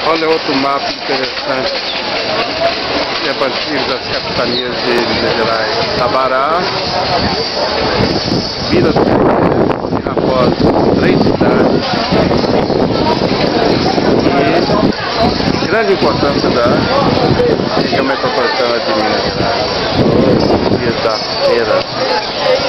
Olha outro mapa interessante, tempo antigo das capitanias de Minas Gerais. Tabará, Vila do Rio, Raposa, 3 cidades. E grande importância da região metropolitana de Minas Gerais. Dias da feira.